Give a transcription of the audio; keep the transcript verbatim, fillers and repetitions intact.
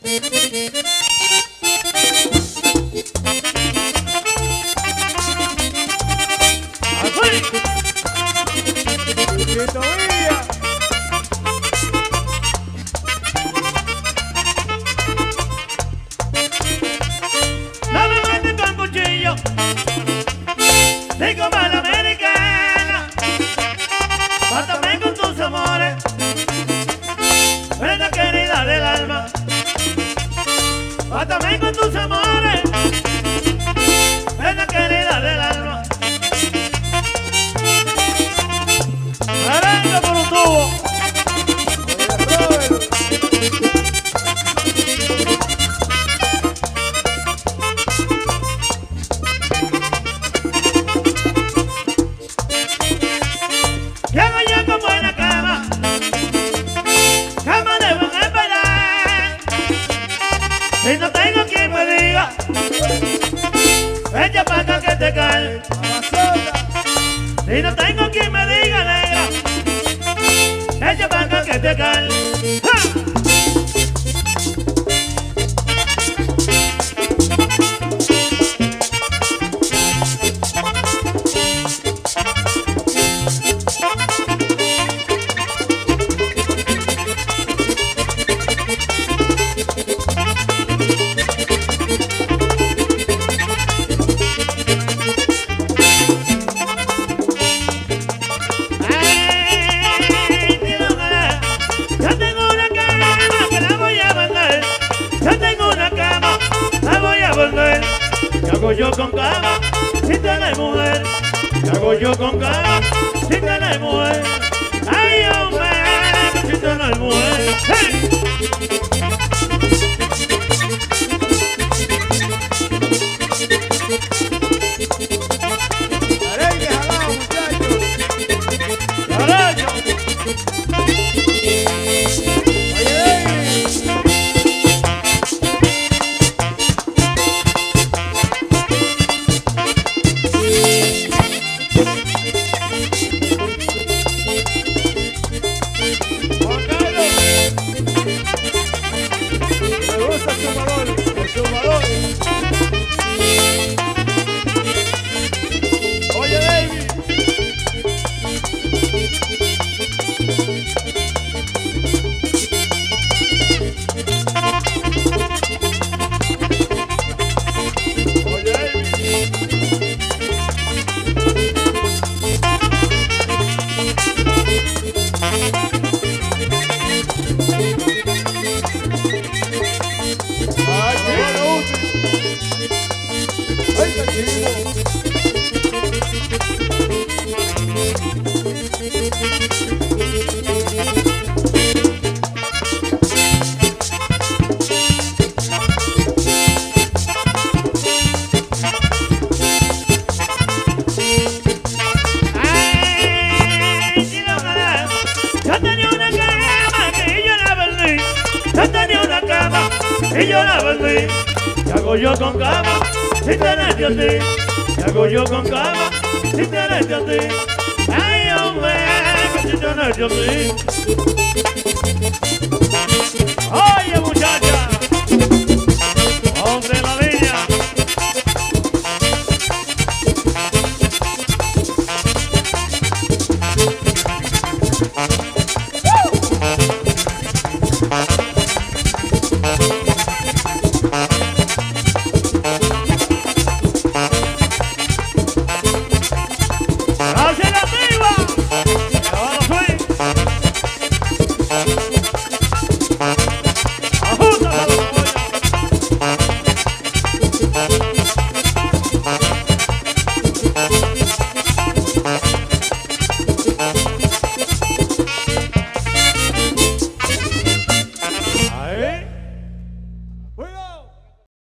No me mates con cuchillo, ni como a la americana. Mátame con tus amores, prenda querida del alma. Mátame con tus amores, prenda querida del alma. Arranca por un tubo. Llego yo con buena cama, cama de buen esperar. Si no tengo quien me diga, echa pa' acá que te cae. Si no tengo quien me diga, negra, echa pa' acá que te cae. ¿Qué hago yo con cama si tenés mujer? ¿Qué hago yo con cama si tenés mujer? Ay, hombre, si tenés mujer. ¡Hey! Arengue jalao, muchachos. ¡Carajo! Y yo la vendí. ¿Qué hago yo con cama si tenés a ti? ¿Qué hago yo con cama si tenés a ti? Ay, hombre, si tenés a ti. ¡Oh!